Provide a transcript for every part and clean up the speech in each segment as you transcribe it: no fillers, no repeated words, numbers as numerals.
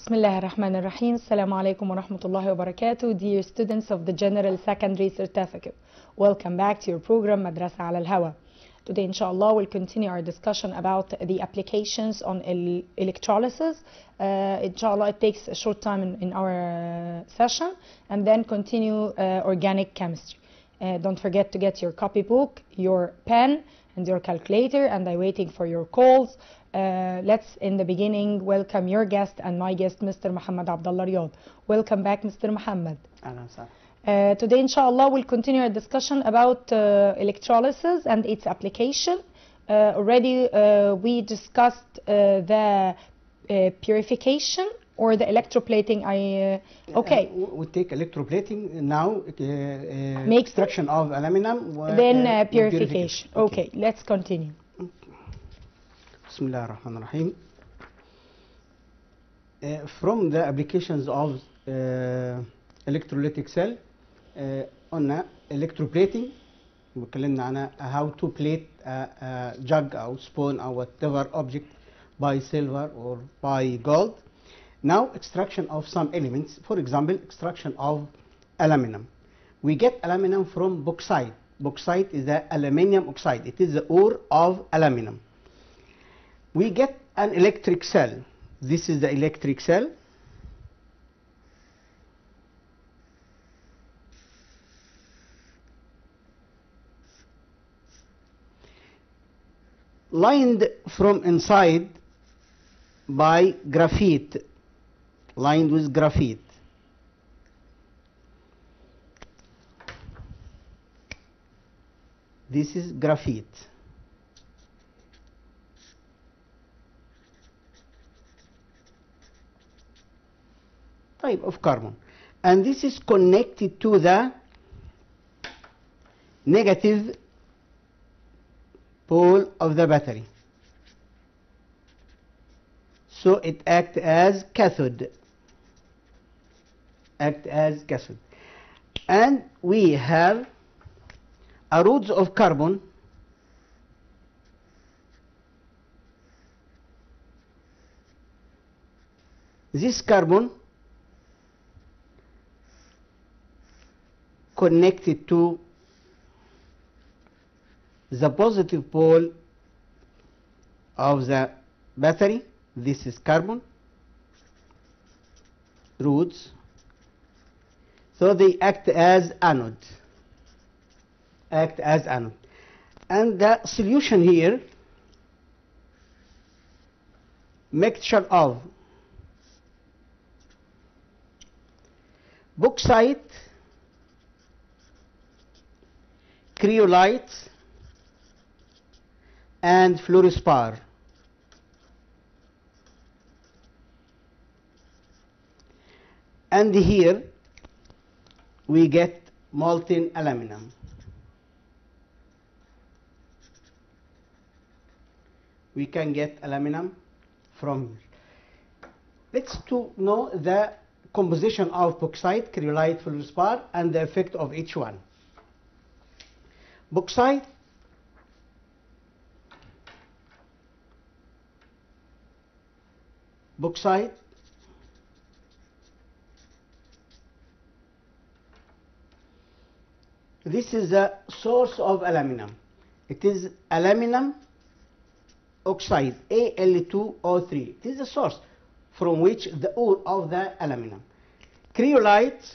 Bismillah ar-Rahman ar-Rahim. Assalamu alaikum wa rahmatullahi wa barakatuh. Dear students of the General Secondary Certificate, welcome back to your program Madrasa ala al-Hawa. Today, inshallah, we'll continue our discussion about the applications on electrolysis. Inshallah, it takes a short time in our session, and then continue organic chemistry. Don't forget to get your copybook, your pen, and your calculator, and I'm waiting for your calls. Let's, in the beginning, welcome your guest and my guest, Mr. Muhammad Abdullah Riyad. Welcome back, Mr. Muhammad. Today, inshallah, we'll continue our discussion about electrolysis and its application. Already, we discussed the purification or the electroplating. Okay. We take electroplating now, Makes extraction of aluminum. Then purification. Okay, let's continue. Bismillah ar-Rahman ar-Rahim. From the applications of electrolytic cell, قلنا electroplating وكلمنا عنها how to plate a jug or spoon or whatever object by silver or by gold. Now extraction of some elements, for example extraction of aluminum. We get aluminum from bauxite. Bauxite is the aluminium oxide. It is the ore of aluminum. We get an electric cell. This is the electric cell. Lined from inside by graphite, lined with graphite. This is graphite. Type of carbon, and this is connected to the negative pole of the battery, so it acts as cathode. And we have a rods of carbon this carbon connected to the positive pole of the battery. This is carbon rods, so they act as anode. And the solution here, mixture of bauxite, cryolite, and fluorspar. And here we get molten aluminum. We can get aluminum from here. Let's know the composition of bauxite, cryolite, fluorspar, and the effect of each one. Bauxite, this is the source of aluminum. It is aluminum oxide, Al2O3. It is the source from which the ore of the aluminum. Cryolite,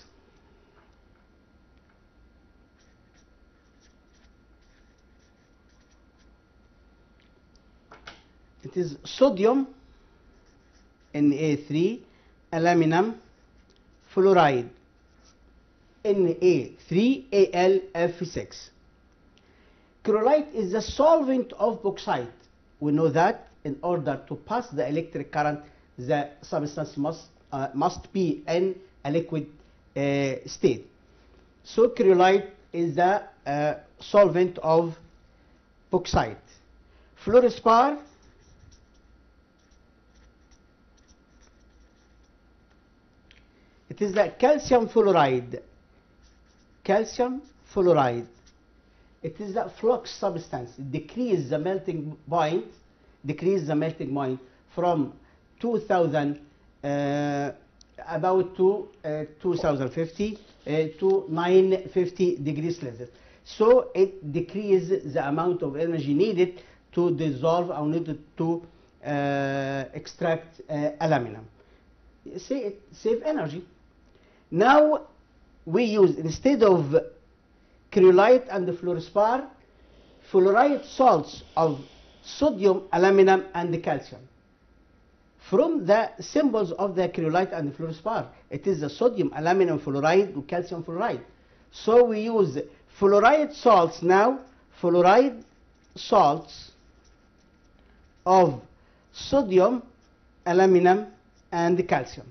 it is sodium Na3, aluminum fluoride Na3Al6. Cryolite is the solvent of bauxite. We know that in order to pass the electric current, the substance must be in a liquid state. So cryolite is the solvent of bauxite. Fluorspar, it is the calcium fluoride. It is the flux substance. It decreases the melting point from 2000 about to 2050 to 950 degrees Celsius. So it decreases the amount of energy needed to dissolve or needed to extract aluminum. See, it saves energy. Now we use, instead of cryolite and fluorspar, fluoride salts of sodium, aluminum, and calcium. From the symbols of the cryolite and fluorspar, it is the sodium, aluminum fluoride, and calcium fluoride. So we use fluoride salts now, fluoride salts of sodium, aluminum, and calcium.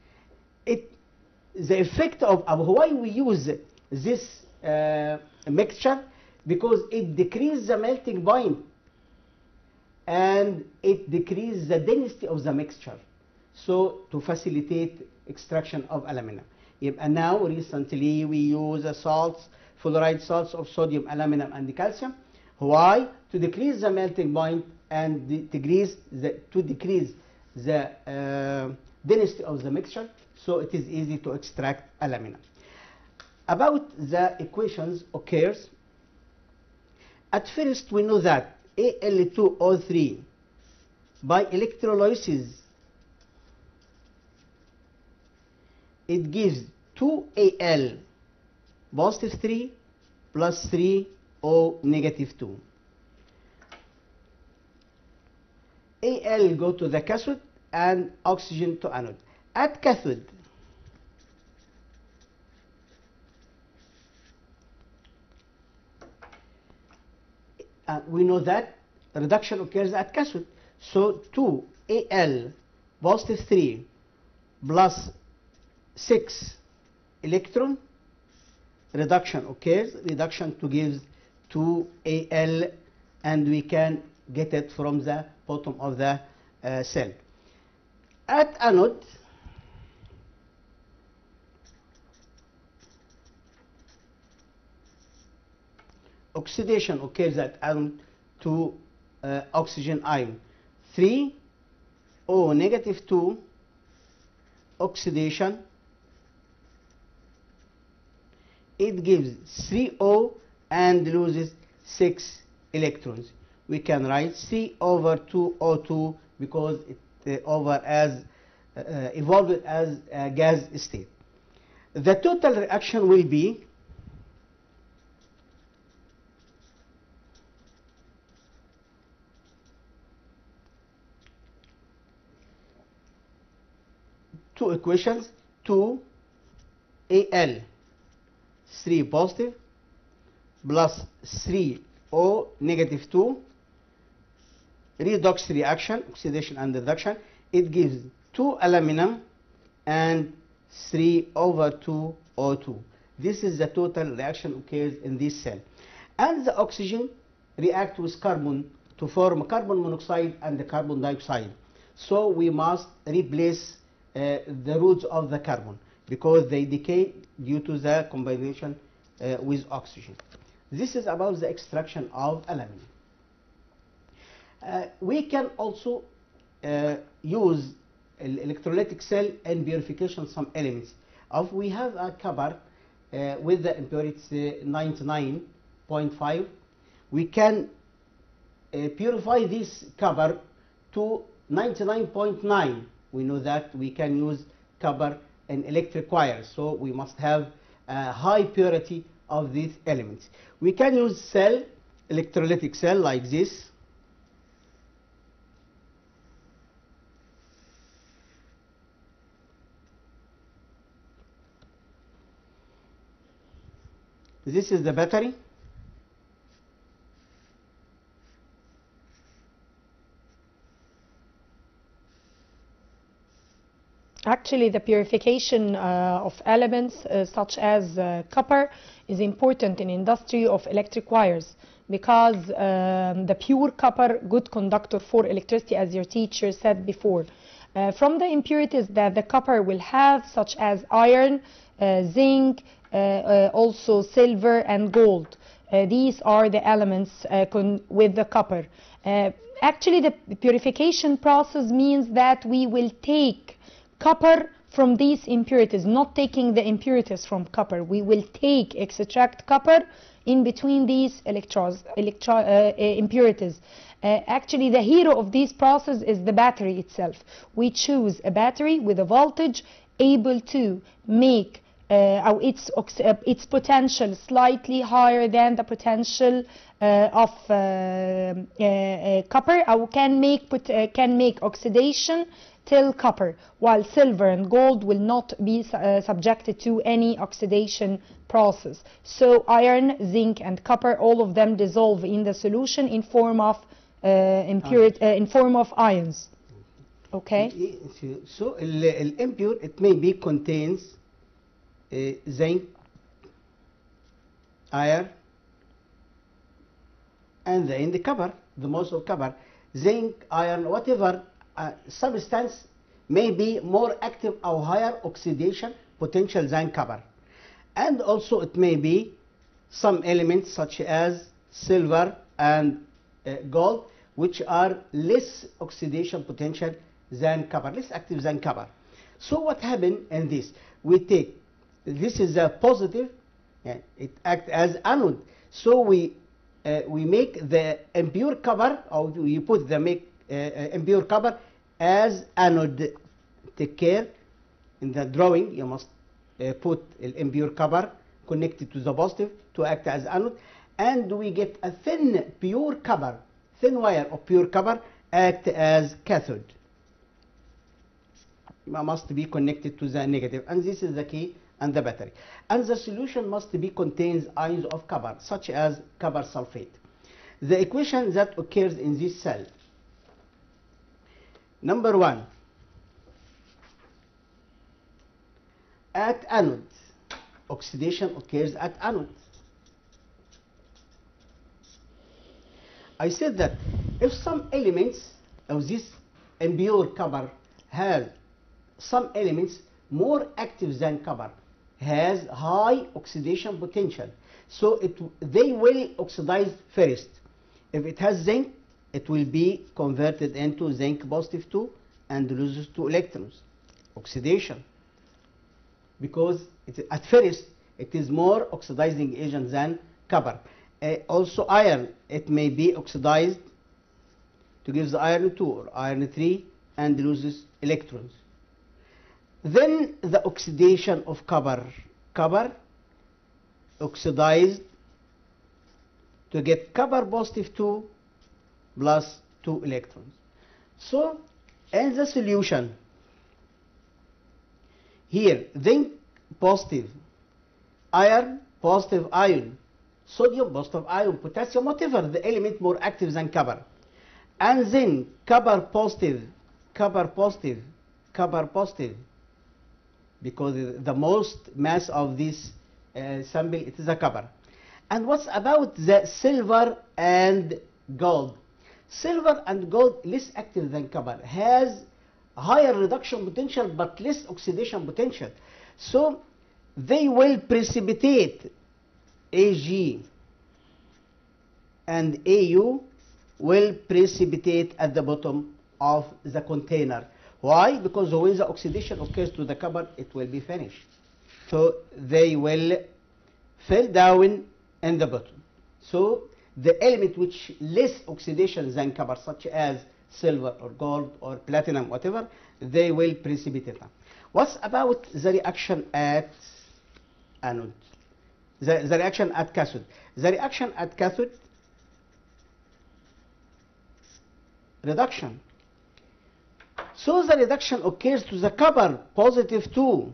The effect of why we use this mixture, because it decreases the melting point and it decreases the density of the mixture, so to facilitate extraction of aluminum. And now recently we use salts, fluoride salts of sodium, aluminum, and calcium. Why? To decrease the melting point and to decrease the density of the mixture, so it is easy to extract aluminum. About the equations occurs, at first we know that Al2O3 by electrolysis it gives 2Al positive 3 plus 3O negative 2. Al go to the cathode and oxygen to anode. At cathode, we know that reduction occurs at cathode. So 2Al positive 3 plus 6 electron, reduction occurs, reduction to gives 2Al, and we can get it from the bottom of the cell. At anode, oxidation occurs at anode to oxygen ion. 3O negative 2 oxidation, it gives 3O and loses 6 electrons. We can write 3 over 2O2 because it evolved as a gas state. The total reaction will be two equations, 2Al 3 positive plus 3O negative 2, redox reaction, oxidation and reduction, it gives 2 aluminum and 3 over 2 O2. This is the total reaction occurs in this cell. And the oxygen react with carbon to form carbon monoxide and the carbon dioxide. So we must replace the roots of the carbon because they decay due to the combination with oxygen. This is about the extraction of aluminum. We can also use electrolytic cell and purification some elements. If we have a copper with the impurity 99.5, we can purify this copper to 99.9. We know that we can use copper in electric wires, so we must have a high purity of these elements. We can use cell, electrolytic cell like this. This is the battery. Actually, the purification of elements such as copper is important in industry of electric wires because the pure copper, good conductor for electricity, as your teacher said before. From the impurities that the copper will have, such as iron, zinc, also silver and gold. These are the elements with the copper. Actually, the purification process means that we will take copper from these impurities, not taking the impurities from copper. We will extract copper in between these impurities. Actually, the hero of this process is the battery itself. We choose a battery with a voltage able to make its potential slightly higher than the potential of copper, or can make oxidation till copper, while silver and gold will not be subjected to any oxidation process. So iron, zinc, and copper, all of them dissolve in the solution in form of ions. Okay. So impure, it maybe contains zinc, iron, and then the copper, the most of copper, zinc, iron, whatever substance may be more active or higher oxidation potential than copper. And also it may be some elements such as silver and gold, which are less oxidation potential than copper, less active than copper. So what happened in this? We take, this is a positive, it acts as anode. So we make the impure copper, or you put the impure copper as anode. Take care in the drawing, you must put impure copper connected to the positive to act as anode, and we get a thin pure copper, thin wire of pure copper act as cathode. Must be connected to the negative, and this is the key and the battery. And the solution must be contains ions of copper, such as copper sulfate. The equation that occurs in this cell: number 1, at anode, oxidation occurs at anode. I said that if some elements of this impure copper have some elements more active than copper, has high oxidation potential, so they will oxidize first. If it has zinc, it will be converted into zinc positive 2 and loses 2 electrons. Oxidation, because at first it is more oxidizing agent than copper. Also iron, it may be oxidized to give the iron 2 or iron 3 and loses electrons. Then the oxidation of copper oxidized to get copper positive 2 plus 2 electrons. So in the solution here, zinc positive, iron positive ion, sodium positive ion, potassium, whatever the element more active than copper, and then copper positive, because the most mass of this sample, it is a copper. And what's about the silver and gold? Silver and gold less active than copper, has higher reduction potential but less oxidation potential. So they will precipitate, Ag and Au will precipitate at the bottom of the container. Why? Because when the oxidation occurs to the copper, it will be finished. So they will fall down in the bottom. So the element which less oxidation than copper, such as silver or gold or platinum, whatever, they will precipitate. What's about the reaction at anode? The reaction at cathode. The reaction at cathode, reduction. So the reduction occurs to the copper positive 2,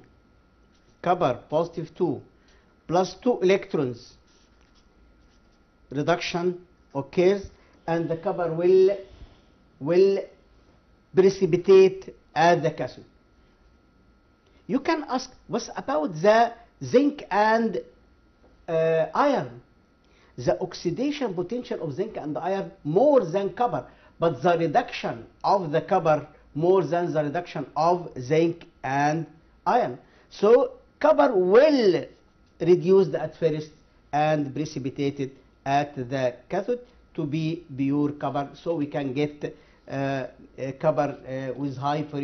plus 2 electrons. Reduction occurs and the copper will precipitate at the cathode. You can ask, what's about the zinc and iron? The oxidation potential of zinc and iron more than copper, but the reduction of the copper more than the reduction of zinc and iron. So copper will reduce at first and precipitated at the cathode to be pure copper, so we can get copper with high purity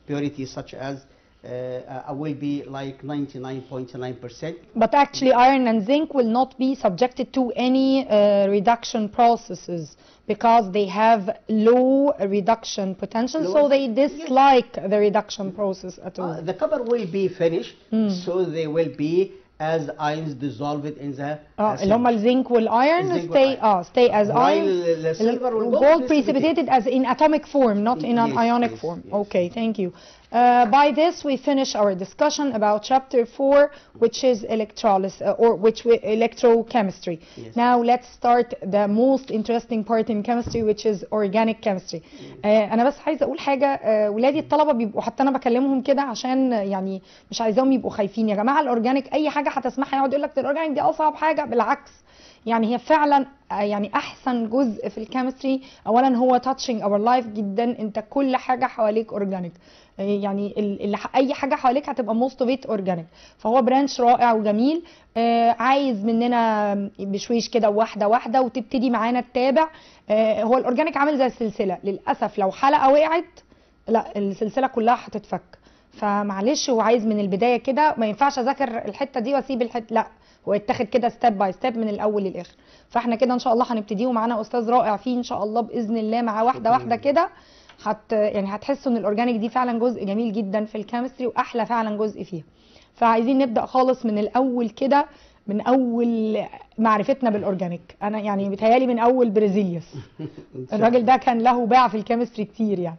purity such as will be like 99.9%. But actually iron and zinc will not be subjected to any reduction processes because they have low reduction potential, so they dislike the reduction process at all. The copper will be finished, so they will be as ions dissolved in the اللي هم الزنك والايرن stay as iron. The silver will gold precipitated as in atomic form, not in an ionic form. Okay, thank you. By this we finish our discussion about chapter 4, which is electrolysis electrochemistry. Now let's start the most interesting part in chemistry, which is organic chemistry. انا بس عايزه اقول حاجه. ولادي الطلبه بيبقوا حتى انا بكلمهم كده عشان يعني مش عايزاهم يبقوا خايفين. يا جماعه الاورجانيك اي حاجه هتسمعها يقعد يقول لك الاورجانيك دي اصعب حاجه. بالعكس، يعني هي فعلا يعني احسن جزء في الكيمستري. اولا هو touching our life جدا. انت كل حاجه حواليك اورجانيك، يعني اي حاجه حواليك هتبقى most of it organic. فهو برانش رائع وجميل. عايز مننا بشويش كده واحده واحده وتبتدي معانا تتابع. هو الاورجانيك عامل زي السلسله. للاسف لو حلقه وقعت لا السلسله كلها هتتفك. فمعلش هو عايز من البدايه كده. ما ينفعش اذاكر الحته دي واسيب الحته، لا هو يتاخد كده ستيب باي ستيب من الاول للاخر. فاحنا كده ان شاء الله هنبتديه ومعانا استاذ رائع فيه ان شاء الله باذن الله. مع واحده واحده كده يعني هتحسوا ان الاورجانيك دي فعلا جزء جميل جدا في الكيمستري واحلى فعلا جزء فيها. فعايزين نبدا خالص من الاول كده، من اول معرفتنا بالاورجانيك. انا يعني بيتهيالي من اول بريزيليوس. الراجل ده كان له باع في الكيمستري كتير يعني.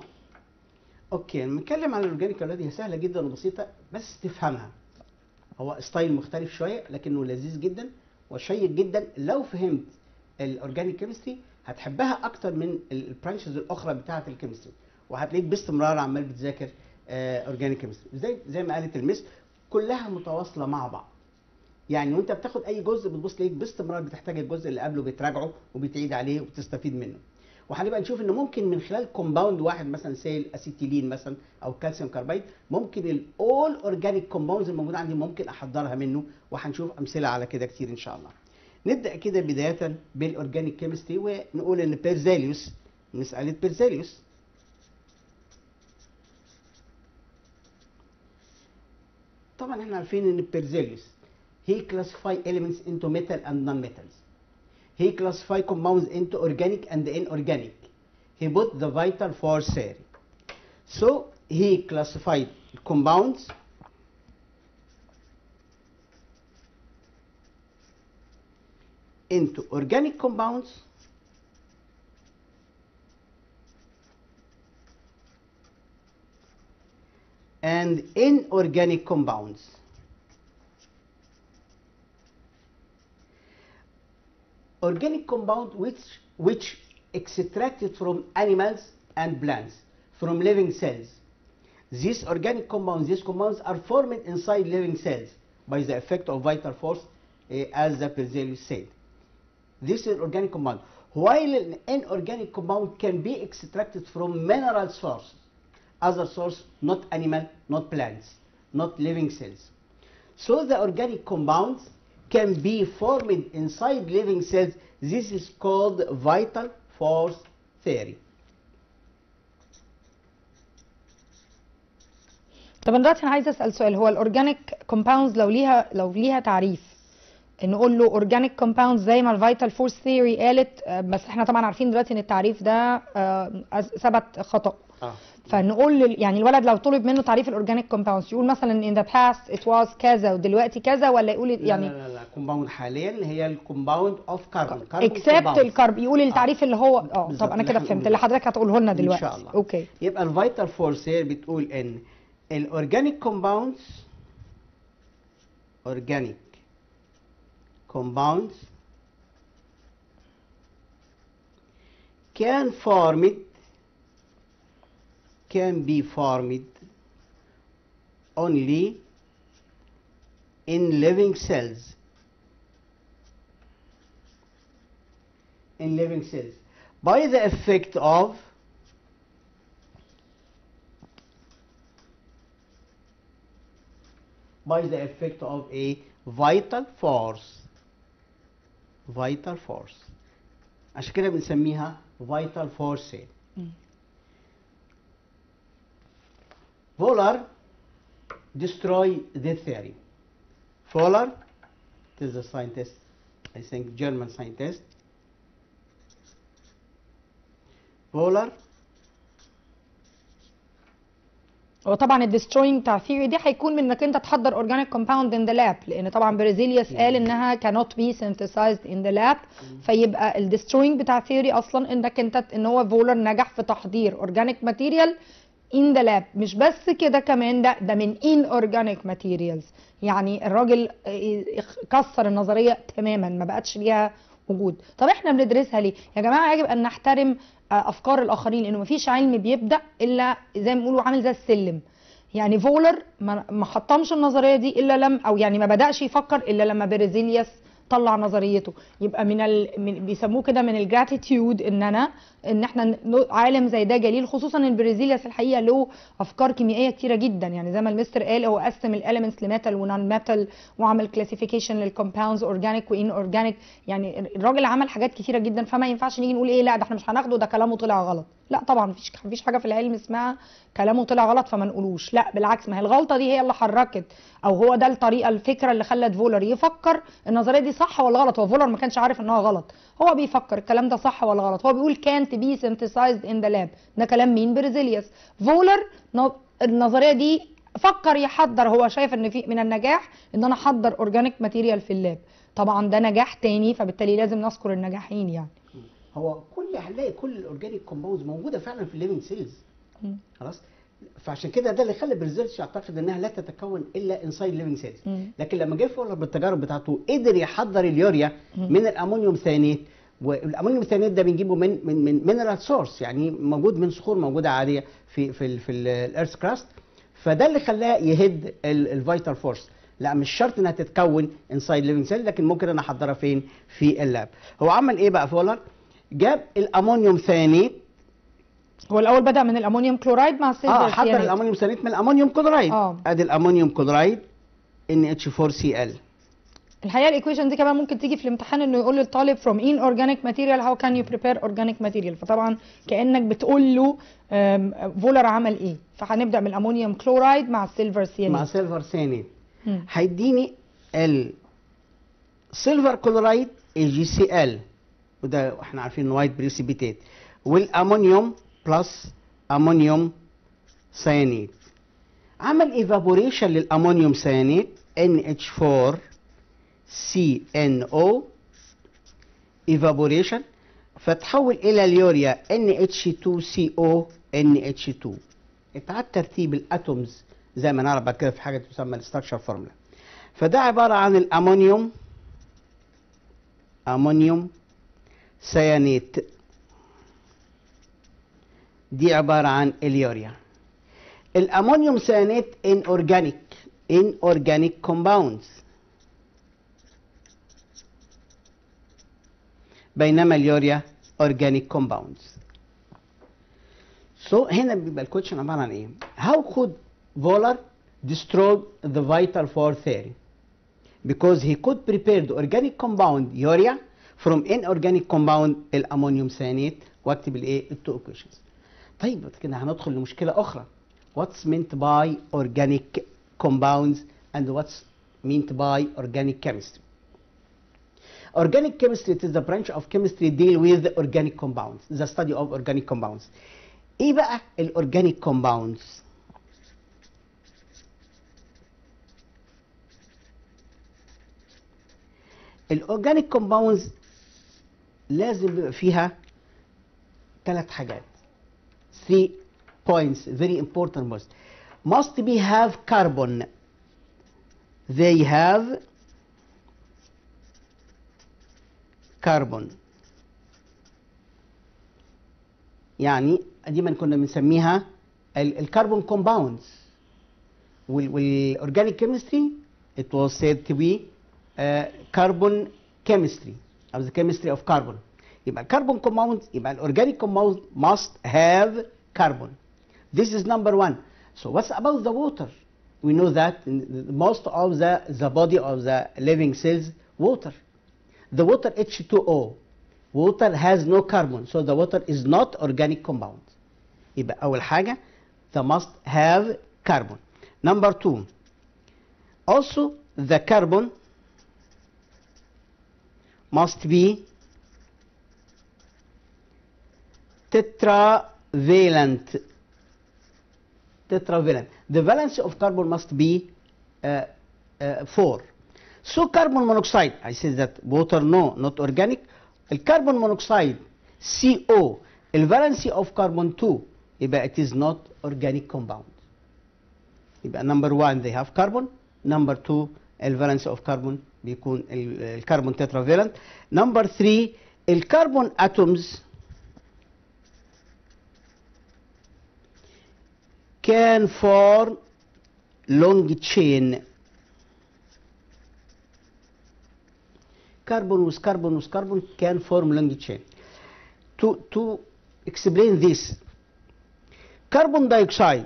اوكي، نتكلم عن الاورجانيك يا اولاد. هي سهله جدا وبسيطه بس تفهمها. هو ستايل مختلف شويه لكنه لذيذ جدا وشيق جدا. لو فهمت الاورجانيك كيمستري هتحبها اكتر من البرانشز الاخرى بتاعه الكيمستري، وهتلاقيك باستمرار عمال بتذاكر اورجانيك كيمستري. زي ما قالت المس، كلها متواصله مع بعض. يعني وانت بتاخد اي جزء بتبص تلاقيك باستمرار بتحتاج الجزء اللي قبله، بتراجعه وبتعيد عليه وبتستفيد منه. وهنبقى نشوف ان ممكن من خلال كومباوند واحد مثلا زي الاسيتيلين مثلا او كالسيوم كاربايد، ممكن الاول اورجانيك كومباوندز الموجوده عندي ممكن احضرها منه، وهنشوف امثله على كده كتير ان شاء الله. نبدا كده بدايه بالاورجانيك كيمستري ونقول ان بيرزيليوس، مساله بيرزيليوس طبعا احنا عارفين ان بيرزيليوس he classify elements into metal and non-metals. He classified compounds into organic and inorganic. He put the vital force theory. So he classified compounds into organic compounds and inorganic compounds. Organic compound which extracted from animals and plants, from living cells. These organic compounds, are formed inside living cells by the effect of vital force, as the Berzelius said. This is organic compound. While an inorganic compound can be extracted from mineral sources, other source, not animal, not plants, not living cells. So the organic compounds can be formed inside living cells. This is called vital force theory. طب دلوقتي انا عايزه اسال سؤال. هو الاورجانيك كومباوندز لو ليها تعريف نقول له اورجانيك كومباوندز زي ما الفيتال فورس ثيوري قالت، بس احنا طبعا عارفين دلوقتي ان التعريف ده ثبت خطأ. فنقول يعني الولد لو طلب منه تعريف الاورجانيك كومباوندز يقول مثلا in the past it was كذا ودلوقتي كذا، ولا يقول يعني لا كومباوند حاليا اللي هي الكومباوند اوف كاربون اكسبت الكرب، يقول التعريف اللي هو طب انا كده فهمت اللي حضرتك هتقوله لنا دلوقتي ان شاء الله. اوكي، يبقى الفيتال فورس هي بتقول ان الاورجانيك كومباوندز can be formed only in living cells. By the effect of a vital force. عشان كده بنسميها vital force. Fowler destroy this theory. Fowler is a scientist, I think German scientist. Fowler هو طبعا الديستروينج بتاع الثيوري دي هيكون من انك انت تحضر اورجانيك كومباوند ان ذا لاب، لان طبعا بريزيليوس قال انها cannot be synthesized in the lab. فيبقى الديستروينج بتاع الثيوري اصلا انك انت ان هو فولر نجح في تحضير اورجانيك ماتيريال in the lab. مش بس كده كمان، ده من inorganic materials، يعني الراجل كسر النظريه تماما، ما بقتش ليها وجود. طب احنا بندرسها ليه يا جماعه؟ يجب ان نحترم افكار الاخرين، لانه مفيش علم بيبدا الا زي ما بيقولوا عامل زي السلم. يعني فولر ما حطمش النظريه دي الا او يعني ما بداش يفكر الا لما بريزيليوس طلع نظريته. يبقى بيسموه كده من الجراتيتيود ان احنا عالم زي ده جليل، خصوصا ان بريزيليوس الحقيقه له افكار كيميائيه كتيره جدا. يعني زي ما المستر قال، هو قسم الاليمنتس لميتال ونون ميتال، وعمل كلاسيفيكيشن للكومباوندز اورجانيك وان اورجانيك. يعني الراجل عمل حاجات كتيره جدا، فما ينفعش نيجي نقول ايه لا ده احنا مش هناخده، ده كلامه طلع غلط. لا طبعا مفيش حاجه في العلم اسمها كلامه طلع غلط فما نقولوش. لا بالعكس، ما هي الغلطه دي هي اللي حركت، او هو ده الطريقه الفكره اللي خلت فولر يفكر النظريه دي صح ولا غلط. هو فولر ما كانش عارف انها غلط، هو بيفكر الكلام ده صح ولا غلط. هو بيقول can't be synthesized in the lab. ده كلام مين؟ بريزيليوس. فولر النظريه دي فكر يحضر، هو شايف ان في من النجاح ان انا احضر اورجانيك ماتيريال في اللاب. طبعا ده نجاح تاني، فبالتالي لازم نذكر النجاحين. يعني هو هنلاقي كل الاورجانيك كومباوندز موجوده فعلا في الليفنج سيلز. خلاص، فعشان كده ده اللي خلى بريزيليوس يعتقد انها لا تتكون الا انسايد ليفنج سيلز. لكن لما جه فولر بالتجارب بتاعته قدر يحضر اليوريا من الامونيوم ثانيت، والامونيوم ثانيت ده بنجيبه من مينرال سورس، يعني موجود من صخور موجوده عاديه في الارث كراست. فده اللي خلاه يهد الفيتال فورس. لا مش شرط انها تتكون انسايد ليفنج سيل، لكن ممكن انا احضرها فين؟ في اللاب. هو عمل ايه بقى فولر؟ جاب الامونيوم ثانيت. هو الاول بدا من الامونيوم كلورايد مع السيلفر حضر الامونيوم ثانيت من الامونيوم كلورايد. ادي الامونيوم كلورايد NH4Cl. الحقيقه الايكويشن دي كمان ممكن تيجي في الامتحان، انه يقول للطالب from inorganic material how can you prepare organic material. فطبعا كانك بتقول له فولر عمل ايه. فهنبدا من الامونيوم كلورايد مع السيلفر سيانيد. مع سيلفر سيانيد هيديني السيلفر كلورايد AgCl، وده احنا عارفين انه وايت بريسيبيتات، والامونيوم بلس امونيوم سيانيد. عمل ايفابوريشن للامونيوم سيانيد NH4CNO ايفابوريشن، فتحول الى اليوريا NH2CO NH2. اتعاد ترتيب الاتومز زي ما نعرف بعد كده في حاجه تسمى الستراكشر فورمولا. فده عباره عن امونيوم سيانيت، دي عباره عن اليوريا. الامونيوم سيانيت inorganic compounds، بينما اليوريا organic compounds. هنا بيبقى الكويشن عباره عن ايه؟ How could Wohler destroy the vital force theory? Because he could prepare the organic compound urea from inorganic compound الامونيوم ثانيت، واكتب الايه؟ التو equations. طيب كده هندخل لمشكله اخرى. What's meant by organic compounds and what's meant by organic chemistry? Organic chemistry is the branch of chemistry deal with organic compounds, the study of organic compounds. ايه بقى الاورجانيك كومباوندز؟ الاورجانيك كومباوندز لازم يبقى فيها 3 حاجات. 3 points very important most. Must be have carbon. They have carbon. يعني دي ما كنا بنسميها الكربون كومباوندز. والاورجانيك كيمستري it was said to be carbon chemistry or the chemistry of carbon. يبقى الكربون كومباوند، يبقى الاورجانيك كومباوند must have carbon. This is number 1. So what's about the water? We know that most of the body of the living cells water. The water H2O. Water has no carbon, so the water is not organic compound. يبقى أول حاجة the must have carbon. Number 2, also the carbon must be tetravalent. Tetravalent. The valence of carbon must be 4. So carbon monoxide, I said that water no, not organic. The carbon monoxide CO, the valency of carbon 2, it is not organic compound. Number 1 they have carbon, number 2 the valency of carbon بيكون الكربون tetravalent. Number 3 الكربون atoms can form long chain. Carbon with carbon with carbon can form long chain. To explain this, carbon dioxide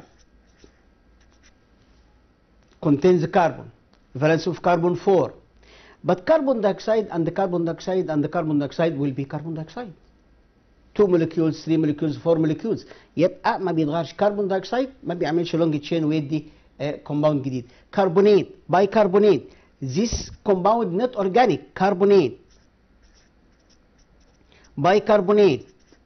contains carbon, valence of carbon 4, but carbon dioxide and the carbon dioxide and the carbon dioxide will be carbon dioxide. 2 molecules 3 molecules 4 molecules، يبقى ما بيتغيرش كربون دايوكسيد، ما بيعملش لونج تشين ويدي كومباوند جديد. كربونات بايكربونات، this compound not organic. carbonate bicarbonate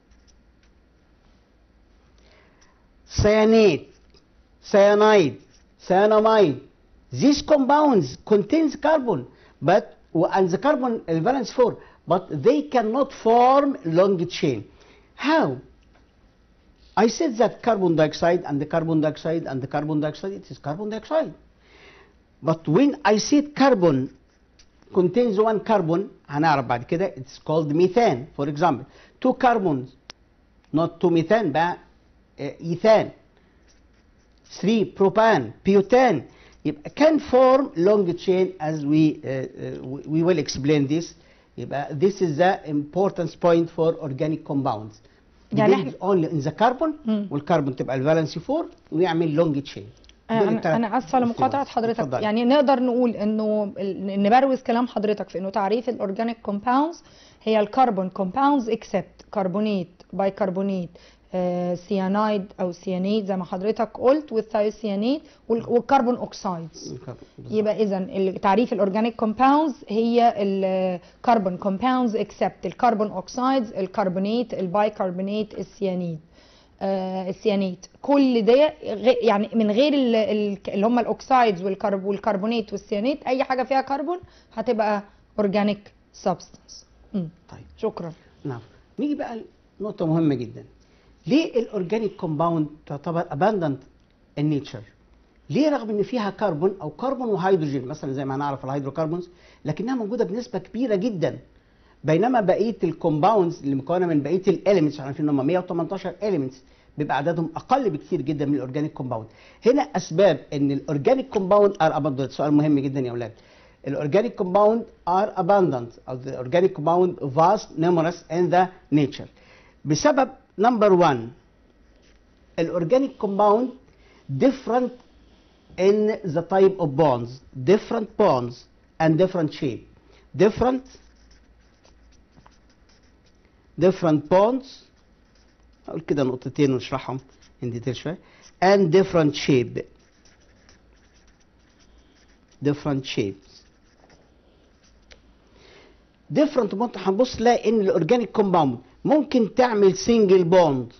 cyanate cyanide cyanamide, these compounds contains carbon but and the carbon valence 4, but they cannot form long chain. How? I said that carbon dioxide and the carbon dioxide and the carbon dioxide, it is carbon dioxide. But when I said carbon contains 1 carbon, هنعرف بعد كده it's called methane. For example, 2 carbons, not 2 methane بقى ethane. 3 propane, butane. يبقى can form long chain as we will explain this. يبقى this is the importance point for organic compounds. يعني only in the carbon والكربون تبقى الفالنسي 4 ويعمل long chain. أنا آسفة لمقاطعة حضرتك. يعني نقدر نقول إنه نبروز كلام حضرتك في إنه تعريف الأورجانيك كومباوندز هي الكربون كومباوندز إكسبت كربونات بايكربونات سيانايد أو سيانيد زي ما حضرتك قلت والثيوسيانيد والكربون أوكسايدز. يبقى إذا تعريف الأورجانيك كومباوندز هي الكربون كومباوندز إكسبت الكربون أوكسايدز الكربونات البايكربونات السيانيد. السيانيت كل ده يعني من غير اللي هم الاوكسايدز والكربونات والسيانيت، اي حاجه فيها كربون هتبقى اورجانيك سبستانس. طيب شكرا. نعم، نيجي بقى نقطه مهمه جدا. ليه الاورجانيك كومباوند تعتبر اباندنت النيتشر؟ ليه رغم ان فيها كربون او كربون وهيدروجين مثلا زي ما نعرف الهيدروكربونز، لكنها موجوده بنسبه كبيره جدا، بينما بقيه الكومباوندز اللي مكونه من بقيه الاليمنتس احنا عارفين ان هم 118 اليمنتس بيبقى عددهم اقل بكثير جدا من الاورجانيك كومباوند. هنا اسباب ان الاورجانيك كومباوند ار اباندنت. سؤال مهم جدا يا اولاد. الاورجانيك كومباوند ار اباندنت او the organic compound vast numerous in the nature بسبب نمبر 1 الاورجانيك كومباوند different in the type of bonds, different bonds and different shape, different bonds. هقول كده نقطتين ونشرحهم in detail شوية. and different shape, different shapes. different bond هنبص نلاقي ان الاورجانيك كومباوند ممكن تعمل single bond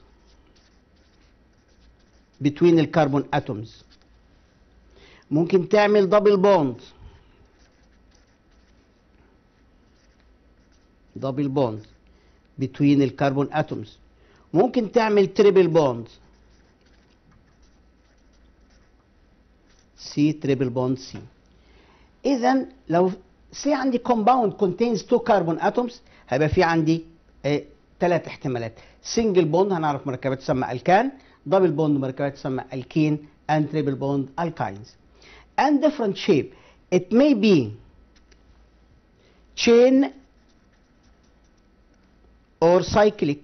between الكربون atoms، ممكن تعمل double bond between الكربون atoms، ممكن تعمل triple bond triple bond C. إذا لو سي عندي compound contains 2 carbon atoms هيبقى في عندي 3 احتمالات. single bond هنعرف مركبات تسمى الكان، double bond مركبات تسمى الكين، and triple bond alkynes. and different shape. It may be chain or cyclic.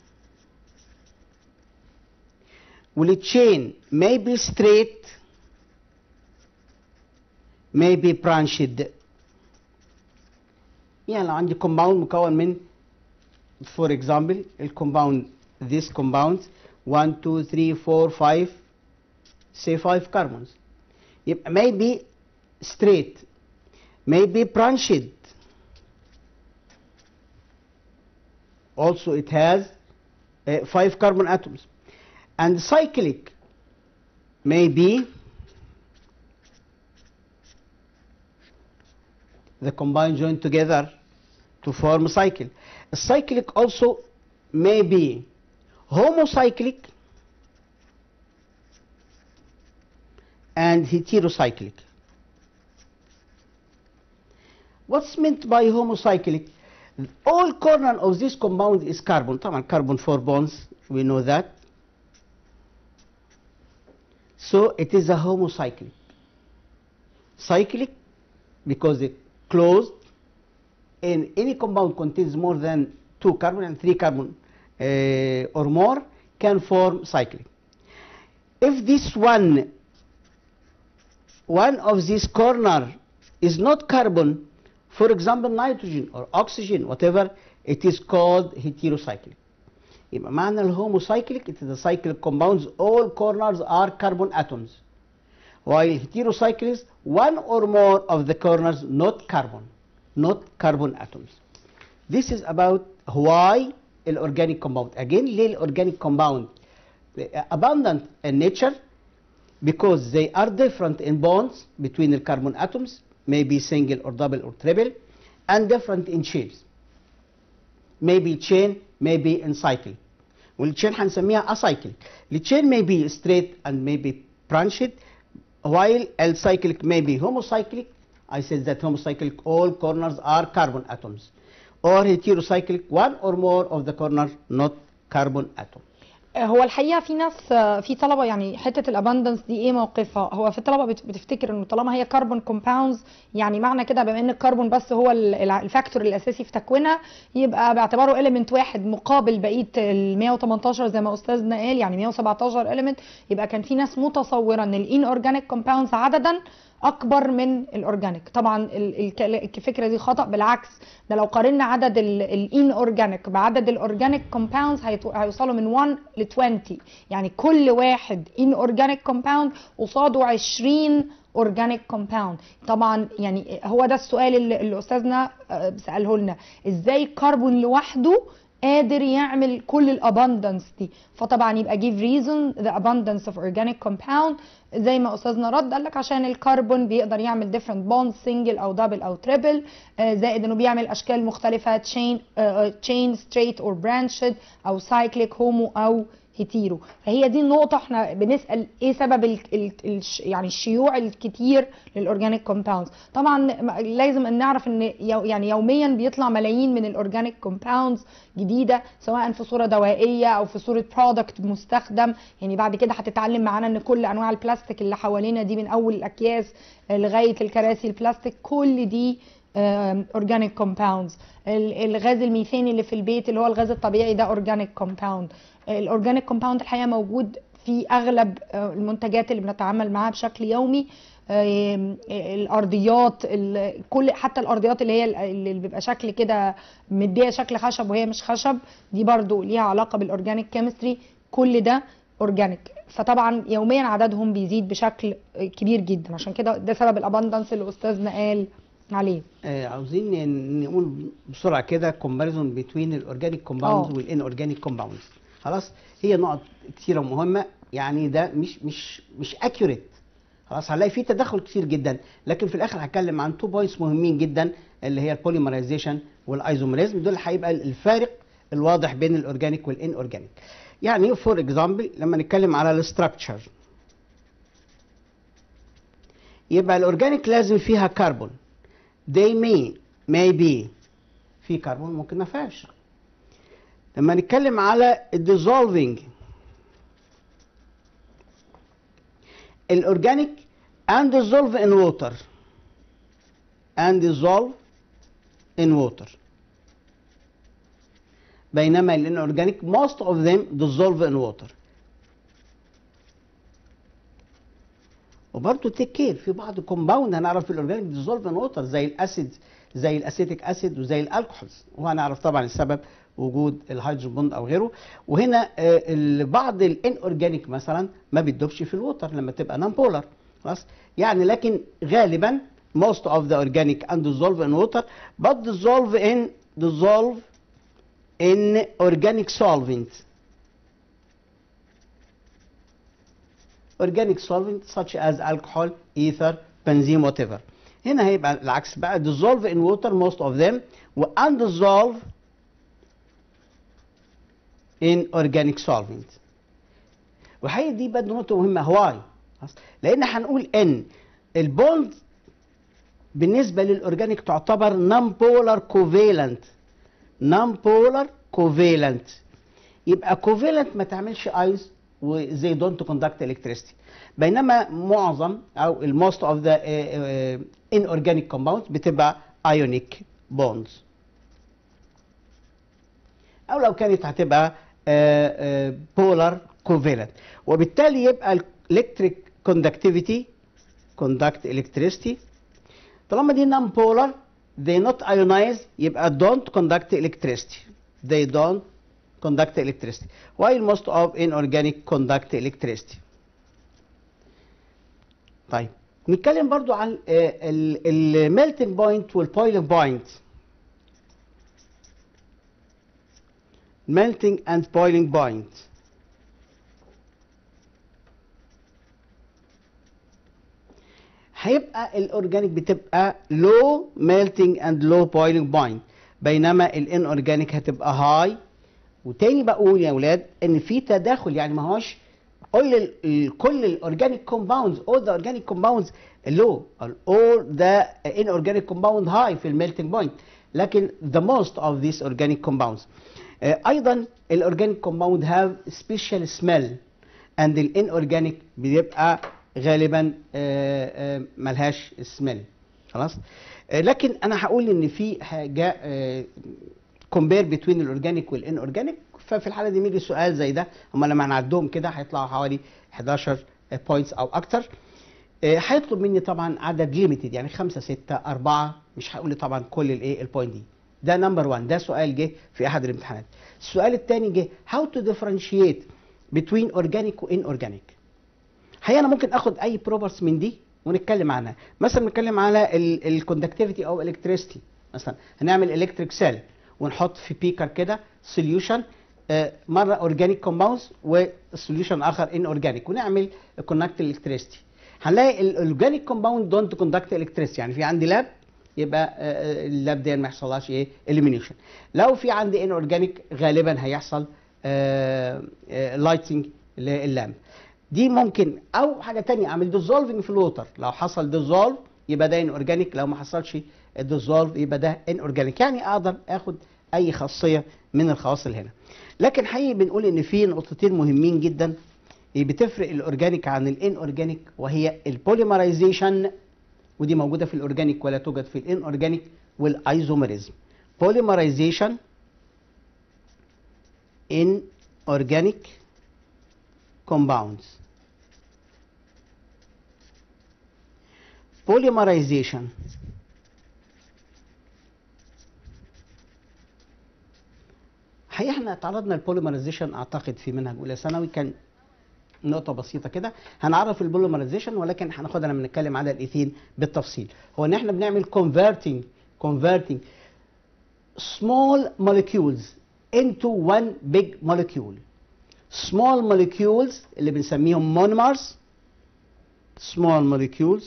والchain may be straight, may be branched. يعني لو عندي compound مكون من for example الكومباوند this compound 1 2 3 4 5 say 5 carbons. يبقى maybe straight, maybe branched. Also it has 5 carbon atoms. And cyclic, maybe the combined joined together to form a cycle. A cyclic also may be homocyclic and heterocyclic. What's meant by homocyclic? All corner of this compound is carbon. طبعا carbon 4 bonds, we know that. So it is a homocyclic. Cyclic because it closed, and any compound contains more than 2 carbon and 3 carbon or more can form cyclic. If this one of these corner is not carbon, for example nitrogen or oxygen, whatever, it is called heterocyclic. يبقى معنى الهوموcyclic, it is a cyclic compounds, all corners are carbon atoms, while heterocyclic, one or more of the corners not carbon atoms. This is about why الorganic compound. Again, ليه الorganic compound abundant in nature? Because they are different in bonds between the carbon atoms, maybe single or double or triple, and different in shapes. Maybe chain, maybe in cycle. والchain هنسميها acyclic. The chain may be straight and maybe branched, while cyclic may be homocyclic. I said that homocyclic, all corners are carbon atoms. Or heterocyclic, one or more of the corners not carbon atom. هو الحقيقه في ناس، في طلبه يعني حته الاباندنس دي ايه موقفها؟ هو في طلبه بتفتكر انه طالما هي كربون كومباوندز يعني معنى كده بما ان الكربون بس هو الفاكتور الاساسي في تكوينها، يبقى باعتباره اليمنت واحد مقابل بقيه ال 118 زي ما استاذنا قال، يعني 117 اليمنت. يبقى كان في ناس متصوره ان الان اورجانيك كومباوندز عددا اكبر من الاورجانيك. طبعا الفكره دي خطا، بالعكس ده لو قارنا عدد الان اورجانيك بعدد الاورجانيك كومباوندز هيوصلوا من 1 ل 20. يعني كل واحد ان اورجانيك كومباوند قصاده 20 اورجانيك كومباوند. طبعا يعني هو ده السؤال اللي استاذنا ساله لنا، ازاي الكربون لوحده قادر يعمل كل الاباندنس دي؟ فطبعا يبقى give reason the abundance of organic compound. زي ما استاذنا رد قال لك عشان الكربون بيقدر يعمل different bonds single او double او triple، زائد انه بيعمل اشكال مختلفه chain straight or branched او cyclic homo او هيتيرو. فهي دي النقطه احنا بنسال ايه سبب يعني الشيوع الكتير للاورجانيك كومباوندز. طبعا لازم ان نعرف ان يعني يوميا بيطلع ملايين من الاورجانيك كومباوندز جديده، سواء في صوره دوائيه او في صوره برودكت مستخدم. يعني بعد كده هتتعلم معانا ان كل انواع البلاستيك اللي حوالينا دي، من اول الاكياس لغايه الكراسي البلاستيك، كل دي اورجانيك كومباوندز. الغاز الميثاني اللي في البيت اللي هو الغاز الطبيعي ده اورجانيك كومباوند. الاورجانيك كومباوند الحقيقه موجود في اغلب المنتجات اللي بنتعامل معاها بشكل يومي. الارضيات، كل حتى الارضيات اللي هي اللي بيبقى شكل كده مديه شكل خشب وهي مش خشب، دي برضو ليها علاقه بالاورجانيك كيمستري. كل ده اورجانيك. فطبعا يوميا عددهم بيزيد بشكل كبير جدا، عشان كده ده سبب الاباندنس اللي استاذنا قال عليه. عاوزين نقول بسرعه كده كومباريزون بين الاورجانيك كومباوندز والان اورجانيك كومباوندز. خلاص، هي نقط كثيره مهمه، يعني ده مش اكيوريت. خلاص، هنلاقي فيه تدخل كتير جدا، لكن في الاخر هتكلم عن 2 بوينتس مهمين جدا اللي هي البوليمرايزيشن والايزوميريزم. دول هيبقى الفارق الواضح بين الاورجانيك والان اورجانيك. يعني فور اكزامبل لما نتكلم على الاستراكشر، يبقى الاورجانيك لازم فيها كربون. they may be في كربون، ممكن ما فيهاش. لما نتكلم على الديزولفينج، الاورجانيك and dissolve in water بينما الانورجانيك most of them dissolve in water. وبرضه تيك كير، في بعض كومباوند هنعرف في الاورجانيك dissolve in water زي الاسيد، زي الاسيتيك اسيد وزي الالكحولز، وهنعرف طبعا السبب وجود الهيدروجين بوند او غيره. وهنا بعض الان اورجانيك مثلا ما بتدوبش في الووتر لما تبقى نون بولار خلاص. يعني لكن غالبا most of the organic and dissolve in water but dissolve in organic solvent. Organic solvent such as alcohol, ether, benzene, whatever. هنا هيبقى العكس بقى dissolve in water most of them و undissolve in organic solvent. والحقيقة دي برضه نقطة مهمة. هواي؟ لأن هنقول إن البوند بالنسبة للأورجانيك تعتبر non polar covalent. non polar covalent. يبقى covalent ما تعملش ايز وزي don't conduct electricity. بينما معظم او most of the inorganic compounds بتبقى ionic bonds. او لو كانت هتبقى polar covalent. وبالتالي يبقى electric conductivity conduct electricity. طالما دي non polar they not ionize يبقى don't conduct electricity. They don't conduct electricity. While most of inorganic conduct electricity. طيب نتكلم برضو عن melting point والboiling point. melting and boiling point. هيبقى الاورجانيك بتبقى low melting and low boiling point بينما الانورجانيك هتبقى high. وتاني بقول يا اولاد ان في تداخل، يعني ما هوش كل الاورجانيك كومباوندز all the organic compounds low all the inorganic compound high في الميلتنج بوينت، لكن the most of these organic compounds. ايضا الاورجانيك كومباوند have special smell and الانورجانيك بيبقى غالبا ملهاش سميل خلاص. لكن انا هقول ان في حاجه كومبير بين الاورجانيك والانورجانيك، ففي الحاله دي يجي سؤال زي ده هم لما هنعدهم كده هيطلعوا حوالي 11 بوينتس او اكتر. هيطلب مني طبعا عدد ليميتد يعني 5 6 4، مش هقول طبعا كل البوينت دي. ده نمبر 1، ده سؤال جه في احد الامتحانات. السؤال الثاني جه هاو تو ديفرنشيت بين اورجانيك وان اورجانيك. هي انا ممكن اخد اي بروبرتس من دي ونتكلم عنها. مثلا نتكلم على الكوندكتيفيتي او الكتريستي. مثلا هنعمل الكتريك سيل ونحط في بيكر كده سوليوشن مره اورجانيك كومباوندز وسوليوشن اخر ان اورجانيك ونعمل كونكت الكتريستي. هنلاقي الاورجانيك كومباوند دونت كوندكت الكتريستي، يعني في عندي لاب يبقى اللاب دي ما يحصلهاش ايه اليمينيشن. لو في عندي ان اورجانيك غالبا هيحصل لايتنج لللامب. دي ممكن او حاجه ثانيه اعمل ديزولفنج في الووتر، لو حصل ديزولف يبقى ده ان اورجانيك، لو ما حصلش الديزولف يبقى ده ان اورجانيك. يعني اقدر اخد اي خاصيه من الخواص اللي هنا. لكن حقيقي بنقول ان في نقطتين مهمين جدا بتفرق الاورجانيك عن الان اورجانيك، وهي البوليمرايزيشن ودي موجوده في الاورجانيك ولا توجد في الان اورجانيك، والايزوميريزم. بوليمرايزيشن in organic compounds. Polymerization احنا تعرضنا للبوليمرايزيشن اعتقد في منهج اولى ثانوي، كان نقطه بسيطه كده هنعرف البوليمرايزيشن، ولكن هناخدها لما نتكلم على الايثين بالتفصيل. هو ان احنا بنعمل converting small molecules into one big molecule. small molecules اللي بنسميهم monomers. small molecules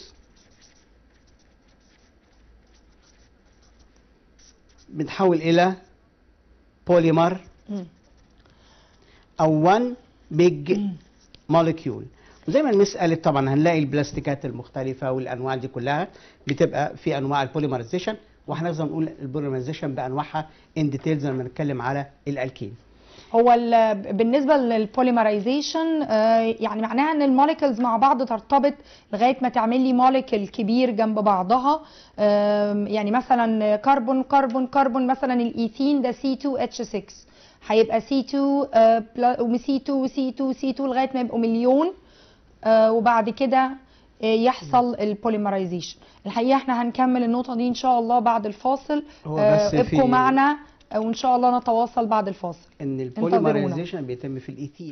بنتحول الى polymer او one big molecule. وزي ما المس قالت طبعا هنلاقي البلاستيكات المختلفه والانواع دي كلها بتبقى في انواع البوليمرايزيشن، وهنقدر نقول البوليمرايزيشن بانواعها ان ديتيلز لما نتكلم على الالكين. هو بالنسبه للبوليمرايزيشن يعني معناها ان الموليكولز مع بعض ترتبط لغايه ما تعمل لي موليكول كبير جنب بعضها. يعني مثلا كربون كربون كربون، مثلا الايثين ده C2H6 هيبقى C2 C2 C2 C2 لغايه ما يبقوا مليون، وبعد كده يحصل البوليمرايزيشن. الحقيقه احنا هنكمل النقطه دي ان شاء الله بعد الفاصل. ابقوا معنا وان شاء الله نتواصل بعد الفاصل. ان البوليمرايزيشن بيتم في الايثين.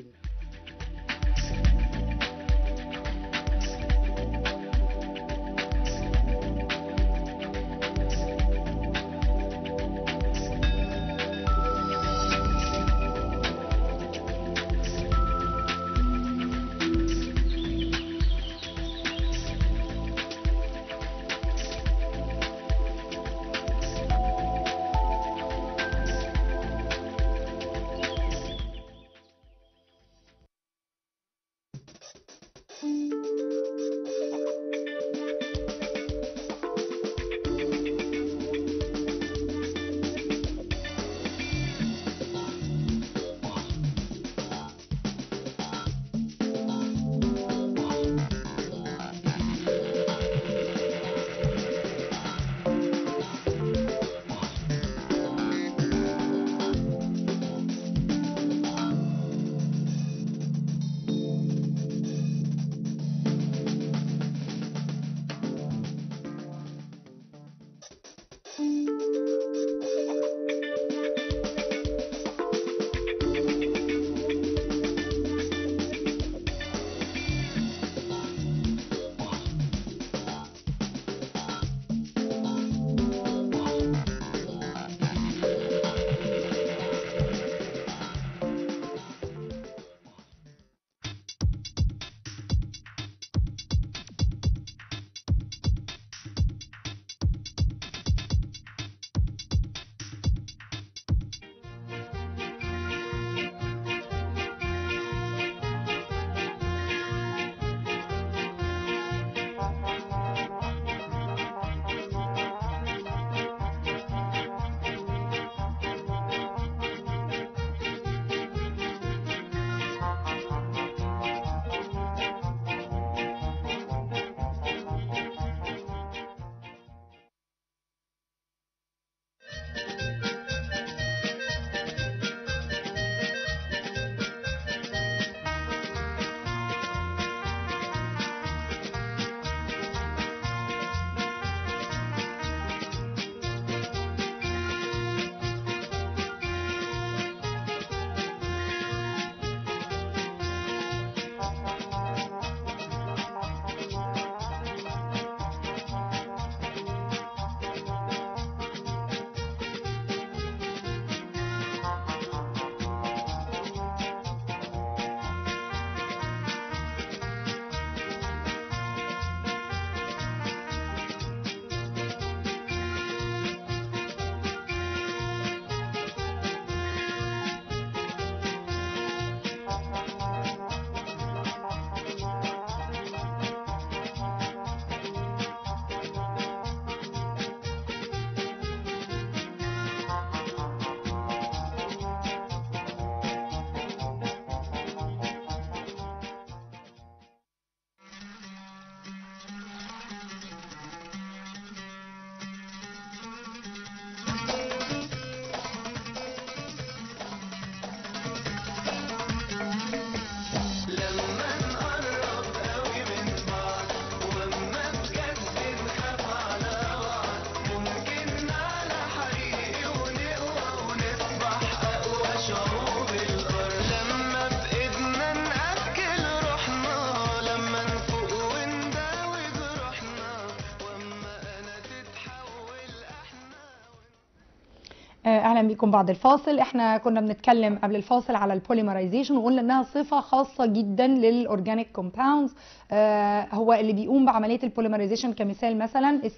اهلا بكم بعد الفاصل. احنا كنا بنتكلم قبل الفاصل على البوليمرايزيشن وقلنا انها صفه خاصه جدا للاورجانيك كومباوندز. هو اللي بيقوم بعمليه البوليمرايزيشن كمثال مثلا ال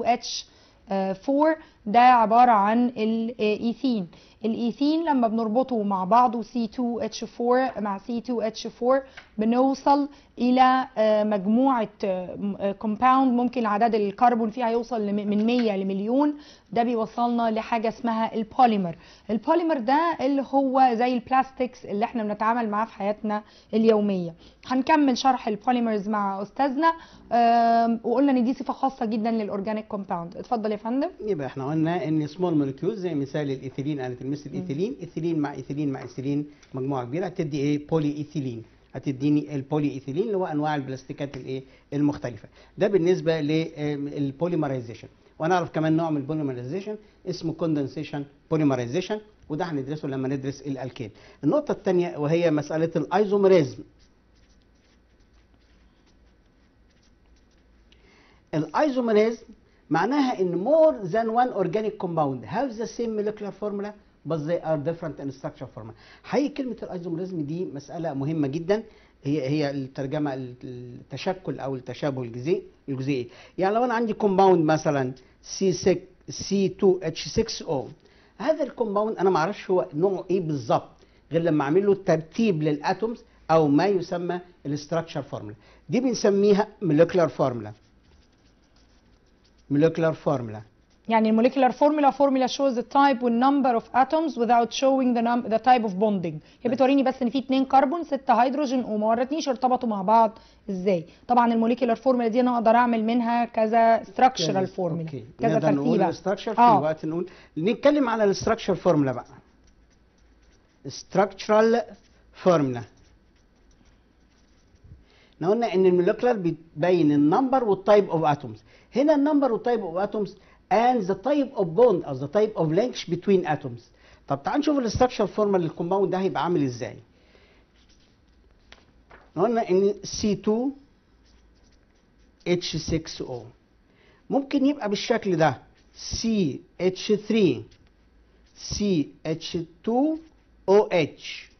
C2H4 ده عباره عن الايثين. الايثين لما بنربطه مع بعضه C2H4 مع C2H4 بنوصل الى مجموعه كومباوند ممكن عدد الكربون فيها يوصل من 100 لمليون. ده بيوصلنا لحاجه اسمها البوليمر. البوليمر ده اللي هو زي البلاستيكس اللي احنا بنتعامل معاه في حياتنا اليوميه. هنكمل شرح البوليمرز مع استاذنا وقلنا ان دي صفه خاصه جدا للاورجانيك كومباوند. اتفضل يا فندم. يبقى احنا قلنا ان سمول مولكيولز زي مثال الايثيلين قالت مثل الايثيلين، ايثيلين مع ايثيلين مع ايثيلين مجموعه كبيره هتدي ايه؟ بولي ايثيلين. هتديني البولي ايثيلين اللي هو انواع البلاستيكات الايه المختلفه. ده بالنسبه للبوليمرايزيشن. ونعرف كمان نوع من البوليمرايزيشن اسمه كوندنسيشن بوليمرايزيشن، وده هندرسه لما ندرس الالكين. النقطه الثانيه وهي مساله الايزوميريزم. الايزوميريزم معناها ان more than one organic compound have the same molecular formula but they are different in structure formula. حقيقي كلمه الايزوميريزم دي مساله مهمه جدا، هي الترجمه التشكل او التشابه الجزيئي. يعني لو انا عندي كومباوند مثلا C2H6O، هذا الكومباوند انا ما اعرفش هو نوعه ايه بالظبط غير لما اعمل له ترتيب للاتومز او ما يسمى الاستراكشر فورمولا. دي بنسميها molecular formula. molecular formula. يعني الموليكولار فورمولا shows the type and number of atoms without showing the type of bonding. هي بتوريني بس ان في 2 كربون 6 هيدروجين وما ورتنيش ارتبطوا مع بعض ازاي. طبعا الموليكولار فورمولا دي انا اقدر اعمل منها كذا structural فورمولا، كذا ترتيبه. نقول الاستراكشر في الوقت نتكلم على الاستراكشر فورمولا بقى. structural formula. احنا قلنا ان الموليكولار بتبين النمبر والتايب اوف اتومز. هنا النمبر والتايب اوف اتومز and the type of bond or the type of links between atoms. طب تعال نشوف الاستراكشر فورمولا للكومباوند ده هيبقى عامل ازاي. قلنا ان C2H6O ممكن يبقى بالشكل ده CH3 CH2OH.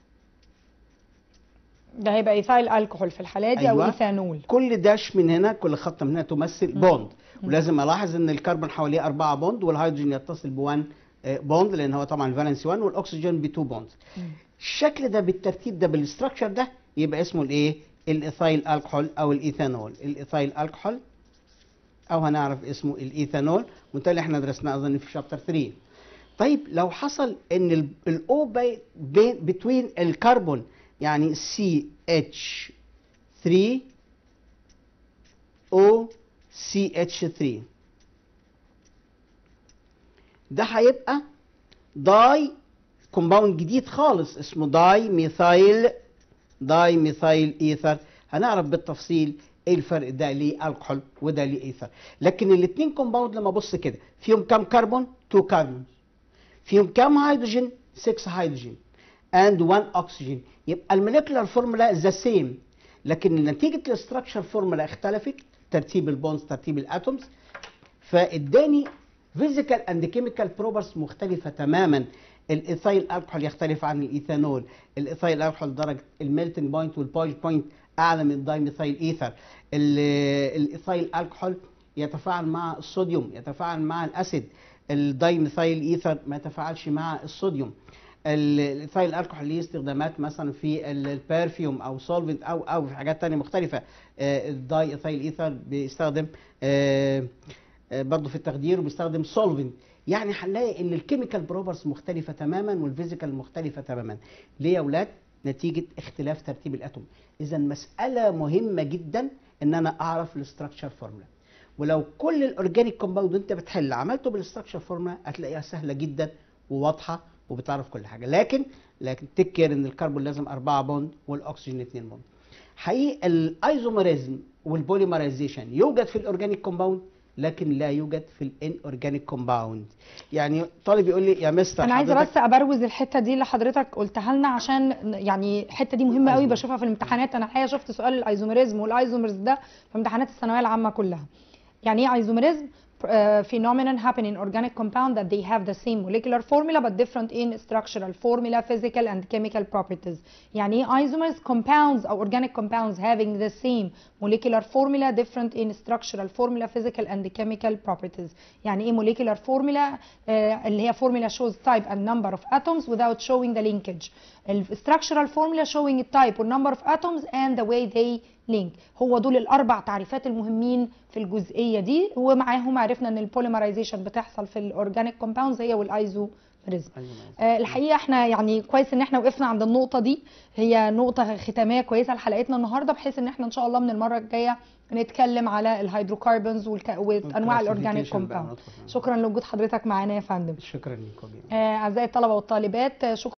ده هيبقى ايثايل الكحول في الحاله دي. أيوة. او ايثانول. كل داش من هنا، كل خط من هنا تمثل بوند. ولازم الاحظ ان الكربون حواليه 4 بوند والهيدروجين يتصل ب1 بوند لان هو طبعا فالنسي 1 والاكسجين ب2 بوند. الشكل ده بالترتيب ده بالاستراكشر ده يبقى اسمه الايه؟ الايثايل الكحول او الايثانول. الايثايل الكحول او هنعرف اسمه الايثانول، وبالتالي احنا درسناه اظن في شابتر 3. طيب لو حصل ان الاو بين الكربون يعني CH3OCH3 ده هيبقى داي كومباوند جديد خالص اسمه داي ميثايل ايثر. هنعرف بالتفصيل ايه الفرق، ده ليه الكحول وده ليه ايثر. لكن الاثنين كومباوند لما ابص كده فيهم كام كربون؟ 2 كربون. فيهم كام هيدروجين؟ 6 هيدروجين and 1 oxygen. يبقى الموليكولار فورمولا ذا سيم، لكن نتيجه الاستراكشر فورمولا اختلفت، ترتيب البونز ترتيب الاتومز، فاداني فيزيكال اند كيميكال بروبرتيز مختلفه تماما. الايثايل الكحول يختلف عن الايثانول. الايثايل الكحول درجه الميلتنج بوينت والبوينج بوينت اعلى من الدايميثايل ايثر. الايثايل الكحول يتفاعل مع الصوديوم، يتفاعل مع الاسيد. الدايميثايل ايثر ما يتفاعلش مع الصوديوم. الايثايل الكحول ليه استخدامات مثلا في البرفيوم او سولفنت او في حاجات ثانيه مختلفه. الداي ايثايل ايثر بيستخدم برضه في التخدير وبيستخدم سولفنت. يعني هنلاقي ان الكيميكال بروبرتيز مختلفه تماما والفيزيكال مختلفه تماما. ليه يا اولاد؟ نتيجه اختلاف ترتيب الاتوم. اذا مساله مهمه جدا ان انا اعرف الاستراكشر فورمولا. ولو كل الاورجانيك كومباوند انت بتحل عملته بالاستراكشر فورمولا هتلاقيها سهله جدا وواضحه وبتعرف كل حاجه. لكن تك كير ان الكربون لازم 4 بوند والاكسجين 2 بوند. حقيقي الايزوميريزم والبوليمرايزيشن يوجد في الاورجانيك كومباوند لكن لا يوجد في الان اورجانيك كومباوند. يعني طالب يقول لي يا مستر انا عايزه بس ابروز الحته دي اللي حضرتك قلتها لنا عشان يعني الحته دي مهمه قوي بشوفها في الامتحانات. انا الحقيقه شفت سؤال الايزوميريزم والايزومرز ده في امتحانات الثانويه العامه كلها. يعني ايه ايزوميريزم؟ phenomenon happen in organic compound that they have the same molecular formula but different in structural formula, physical and chemical properties. يعني ايه isomers؟ compounds او organic compounds having the same molecular formula different in structural formula, physical and chemical properties. يعني ايه molecular formula؟ اللي هي formula shows type and number of atoms without showing the linkage. structural formula showing type and number of atoms and the way they link. هو دول الاربع تعريفات المهمين في الجزئيه دي، ومعاهم عرفنا ان البوليمرايزيشن بتحصل في الاورجانيك كومباوندز هي والايزوميريزم. الحقيقه احنا يعني كويس ان احنا وقفنا عند النقطه دي، هي نقطه ختاميه كويسه لحلقتنا النهارده، بحيث ان احنا ان شاء الله من المره الجايه نتكلم على الهيدروكربونز وانواع الاورجانيك كومباوند. شكرا لوجود حضرتك معانا يا فندم. شكرا لكم. اعزائي الطلبه والطالبات، شكرا